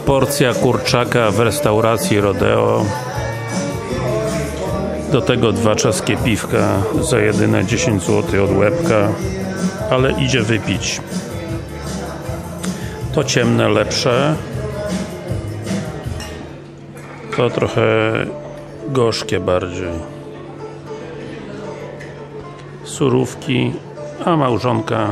Porcja kurczaka w restauracji Rodeo. Do tego 2 czeskie piwka za jedyne 10 zł od łebka, ale idzie wypić. To ciemne lepsze, to trochę gorzkie bardziej. Surówki, a małżonka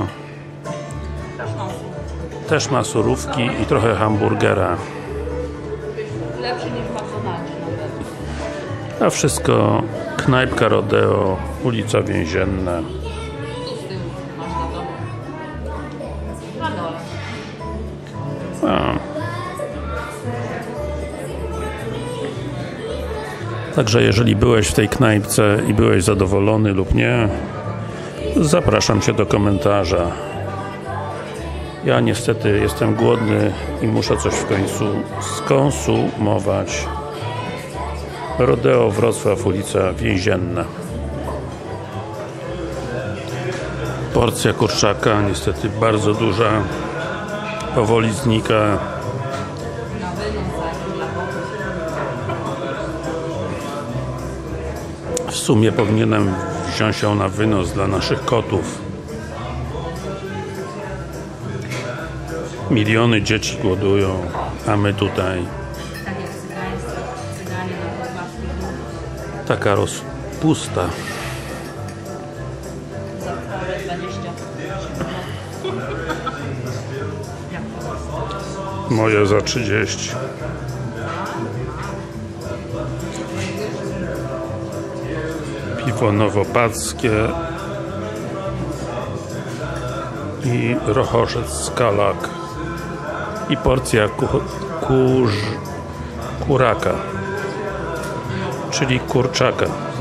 też ma surówki i trochę hamburgera. Lepszy niż McDonald's. A wszystko knajpka Rodeo, ulica Więzienna. Tu z tyłu masz na domu. Na dole. Także jeżeli byłeś w tej knajpce i byłeś zadowolony lub nie, zapraszam Cię do komentarza. Ja niestety jestem głodny i muszę coś w końcu skonsumować. Rodeo Wrocław, ulica Więzienna. Porcja kurczaka niestety bardzo duża, powoli znika. W sumie powinienem wziąć ją na wynos dla naszych kotów. Miliony dzieci głodują, a my tutaj taka rozpusta. Moje za 30. Piwo nowopackie i rochoszec Skalak i porcja kuraka, czyli kurczaka.